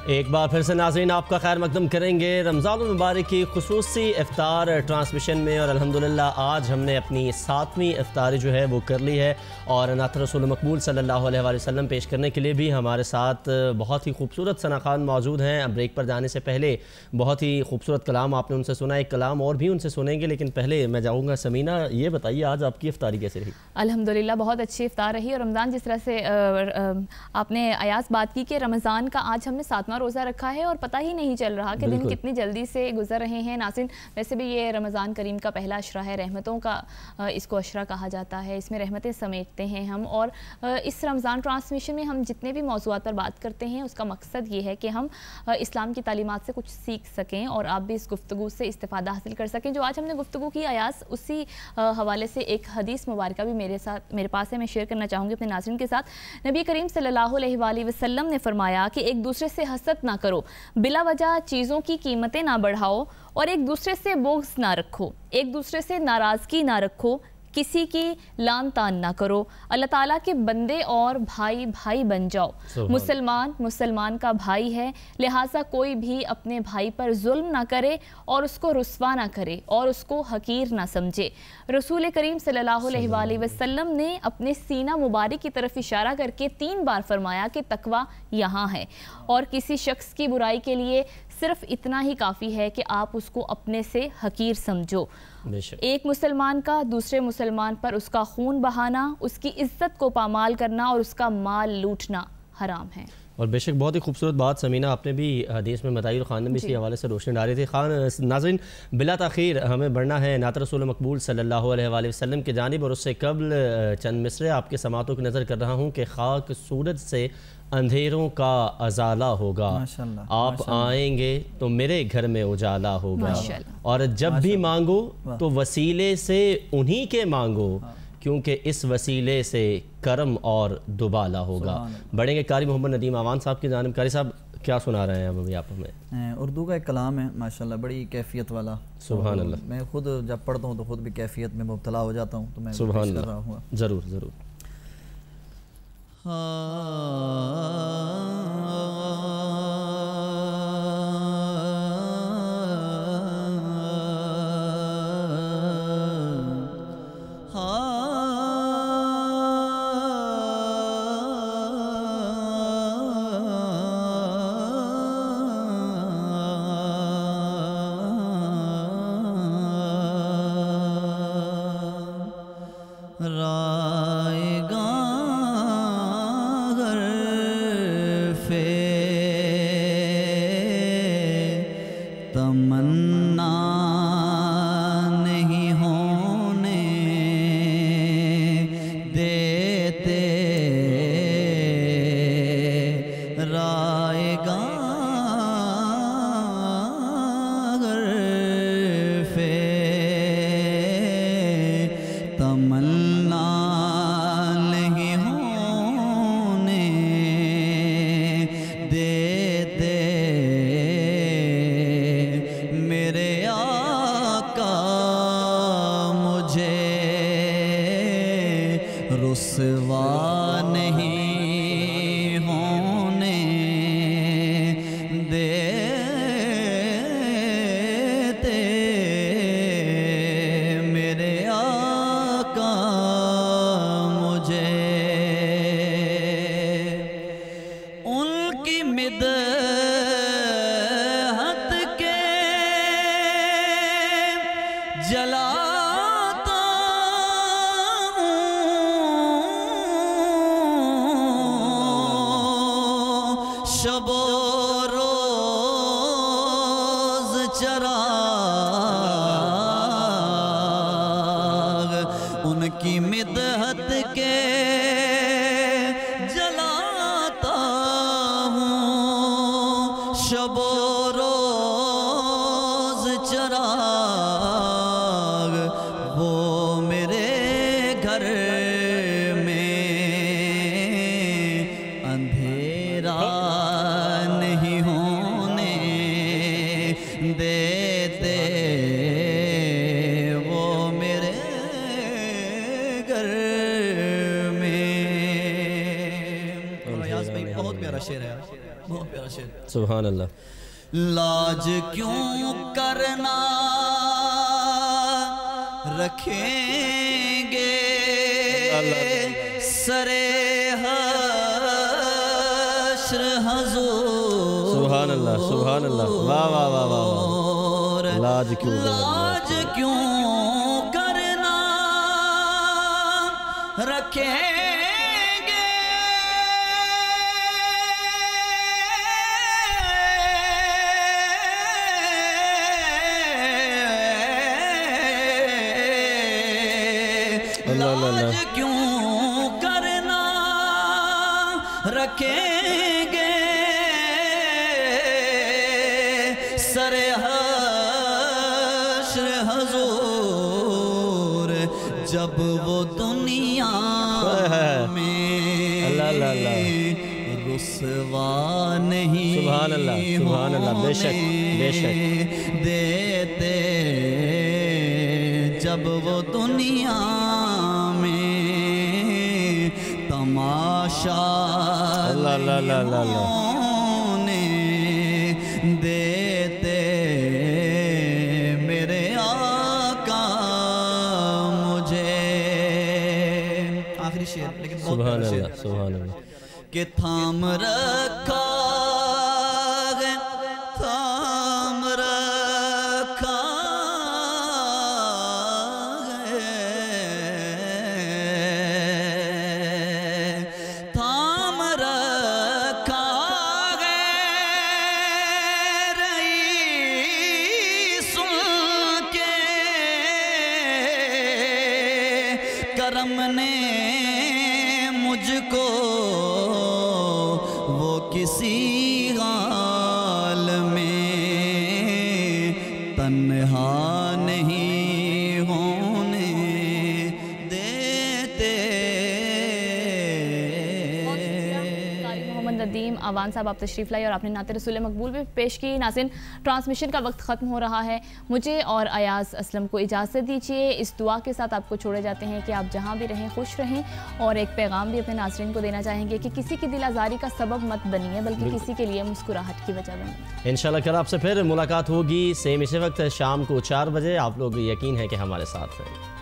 एक बार फिर से नाज़रीन आपका खैर मकदम करेंगे रमज़ान मुबारक की खुसूसी इफ्तार ट्रांसमिशन में। और अल्हम्दुलिल्लाह आज हमने अपनी 7वीं इफ्तारी जो है वो कर ली है और नात रसूल मकबूल सल्लल्लाहु अलैहि वसल्लम पेश करने के लिए भी हमारे साथ बहुत ही खूबसूरत सना खान मौजूद हैं। ब्रेक पर जाने से पहले बहुत ही खूबसूरत कलाम आपने उनसे सुना, एक कलाम और भी उनसे सुनेंगे, लेकिन पहले मैं जाऊँगा समीना, ये बताइए आज आपकी इफ्तारी कैसे रही? अल्हम्दुलिल्लाह बहुत अच्छी इफ्तार रही। और रमज़ान जिस तरह से आपने अयास बात की कि रमज़ान का आज हमने 7वां रोज़ा रखा है और पता ही नहीं चल रहा कि दिन कितनी जल्दी से गुजर रहे हैं। नाज़रीन, वैसे भी ये रमज़ान करीम का पहला अशरा है, रहमतों का इसको अशरा कहा जाता है। इसमें रहमतें समेटते हैं हम। और इस रमज़ान ट्रांसमिशन में हम जितने भी मौज़ूआत पर बात करते हैं उसका मकसद ये है कि हम इस्लाम की तालीमात से कुछ सीख सकें और आप भी इस गुफ्तगू से इस्तिफ़ादा हासिल कर सकें। जो आज हमने गुफ्तगू की अयास, उसी हवाले से एक हदीस मुबारक भी मेरे पास है, मैं शेयर करना चाहूँगी अपने नाज़रीन के साथ। नबी करीम सल्लल्लाहु अलैहि वसल्लम ने फरमाया कि एक दूसरे से हसद ना करो, बिला वजह चीज़ों की कीमतें ना बढ़ाओ और एक दूसरे से बोझ ना रखो, एक दूसरे से नाराज़गी ना रखो, किसी की लान तान ना करो, अल्लाह ताला के बंदे और भाई भाई बन जाओ। मुसलमान मुसलमान का भाई है, लिहाजा कोई भी अपने भाई पर जुल्म ना करे और उसको रुस्वा ना करे और उसको हकीर ना समझे। रसूल करीम सल्लल्लाहु अलैहि वसल्लम ने अपने सीना मुबारक की तरफ इशारा करके 3 बार फरमाया कि तकवा यहाँ है और किसी शख्स की बुराई के लिए सिर्फ इतना ही काफ़ी है कि आप उसको अपने से हकीर समझो। एक मुसलमान का दूसरे मुसलमान पर उसका खून बहाना, उसकी इज्जत को पामाल करना और उसका माल लूटना हराम है। और बेशक बहुत ही खूबसूरत बात समीना आपने भी हदीस में बताई और ख़ान ने भी इसी हवाले से रोशनी डाली थी। ख़ान नाज़रीन, बिला ताख़ीर हमें बढ़ना है नात रसूल मकबूल सल्लल्लाहु अलैहि वसल्लम की जानिब और उससे कबल चंद मिसरे आपके समातों की नज़र कर रहा हूँ कि खाक सूरज से अंधेरों का अजाला होगा, आप आएंगे तो मेरे घर में उजाला होगा और जब भी मांगो तो वसीले से उन्हीं के मांगो, क्योंकि इस वसीले से करम और दुबाला होगा। बढ़ेंगे कारी मोहम्मद नदीम आवान साहब की जानिब। कारी साहब क्या सुना रहे हैं अभी आप हमें? उर्दू का एक कलाम है माशाल्लाह, बड़ी कैफियत वाला। सुभान अल्लाह। मैं खुद जब पढ़ता हूँ तो खुद भी कैफियत में मुब्तला हो जाता हूँ, तो मैं सुभान कर रहा हूँ। ज़रूर ज़रूर। तमन्ना नहीं होने देते रायगा घर पे, तमन्ना नहीं होने देते मेरे आका मुझे रुसवा नहीं होने देते मेरे आका मुझे। उनकी मिदहत के जलाता हूँ, शबो रोज चराग उनकी मिदहत के जलाता हूँ, शबो रोज चराग वो मेरे घर में अंधेरा नहीं होने देते, वो मेरे घर में। बहुत प्यारा शेर है, बहुत प्यारा शेर। सुभान अल्लाह। लाज क्यों करना रखेंगे सरे हश्र हुजूर। सुभान अल्लाह, सुभान अल्लाह, वाह वाह वाह वाह। लाज क्यों करना रखेंगे लाज क्यों करना रखेंगे सरे हश्र हुजूर। जब वो दुनिया में रुसवा नहीं, सुभान अल्लाह, सुभान अल्लाह, बेशक बेशक देते, जब वो दुनिया में तमाशा ने देते, मेरे आका मुझे। आखिरी शेर, लेकिन सुभान अल्लाह, सुभान अल्लाह। कि थाम रखा है, थाम रखा है, थाम रखा है रईसुल के करम ने मुझको वो किसी हाल में तन्हा नहीं होने देते। मोहम्मद नदीम आवान साहब, आप तशरीफ़ लाई और आपने नाते रसूल मकबूल भी पेश की। नाज़रीन, ट्रांसमिशन का वक्त ख़त्म हो रहा है, मुझे और अयाज़ असलम को इजाज़त दीजिए। इस दुआ के साथ आपको छोड़े जाते हैं कि आप जहाँ भी रहें खुश रहें, और एक पैगाम भी अपने नाज़रीन को देना चाहेंगे कि किसी की दिल आज़ारी का सबब मत बनिए, बल्कि किसी के लिए मुस्कुराहट की वजह बनिए। इंशाल्लाह कल आपसे फिर मुलाकात होगी, सेम इसी वक्त शाम को 4 बजे। आप लोग यकीन है कि हमारे साथ हैं।